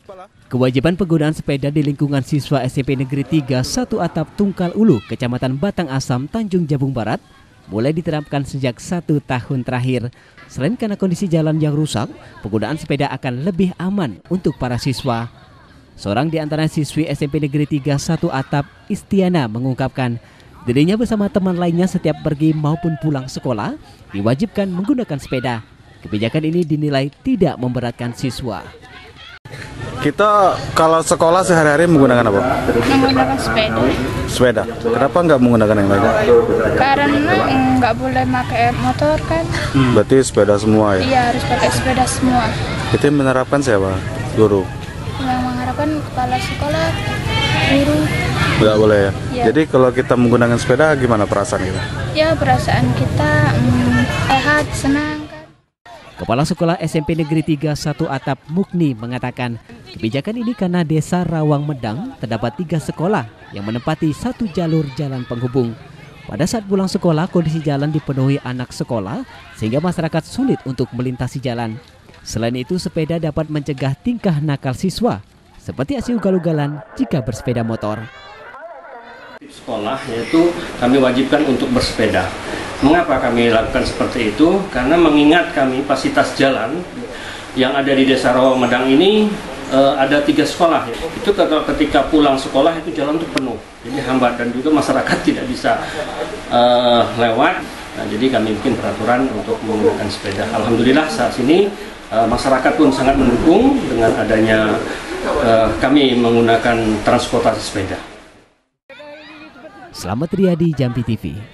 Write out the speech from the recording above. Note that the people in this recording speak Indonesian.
Kewajiban penggunaan sepeda di lingkungan siswa SMP Negeri 3 1 Atap Tungkal Ulu, Kecamatan Batang Asam, Tanjung Jabung Barat, mulai diterapkan sejak 1 tahun terakhir. Selain karena kondisi jalan yang rusak, penggunaan sepeda akan lebih aman untuk para siswa. Seorang di antara siswi SMP Negeri 3 1 Atap, Istiana, mengungkapkan dirinya bersama teman lainnya setiap pergi maupun pulang sekolah diwajibkan menggunakan sepeda. Kebijakan ini dinilai tidak memberatkan siswa. Kita kalau sekolah sehari-hari menggunakan apa? Menggunakan sepeda. Sepeda. Kenapa nggak menggunakan yang lain? Karena nggak boleh pakai motor kan. Berarti sepeda semua ya? Iya, harus pakai sepeda semua. Itu yang menerapkan siapa? Guru? Yang mengharapkan kepala sekolah, guru. Nggak boleh ya? Ya. Jadi kalau kita menggunakan sepeda gimana perasaan kita? Ya, perasaan kita sehat, senang. Kepala Sekolah SMP Negeri 3 1 Atap, Mukni, mengatakan kebijakan ini karena Desa Rawang Medang terdapat 3 sekolah yang menempati 1 jalur jalan penghubung. Pada saat pulang sekolah, kondisi jalan dipenuhi anak sekolah sehingga masyarakat sulit untuk melintasi jalan. Selain itu, sepeda dapat mencegah tingkah nakal siswa seperti aksi ugal-ugalan jika bersepeda motor. Sekolah yaitu kami wajibkan untuk bersepeda. Mengapa kami lakukan seperti itu? Karena mengingat kami fasilitas jalan yang ada di Desa Rawang Medang ini ada 3 sekolah. Itu ketika pulang sekolah itu jalan itu penuh, jadi hambat dan juga masyarakat tidak bisa lewat. Nah, jadi kami bikin peraturan untuk menggunakan sepeda. Alhamdulillah saat ini masyarakat pun sangat mendukung dengan adanya kami menggunakan transportasi sepeda. Slamet Riyadi, Jambi TV.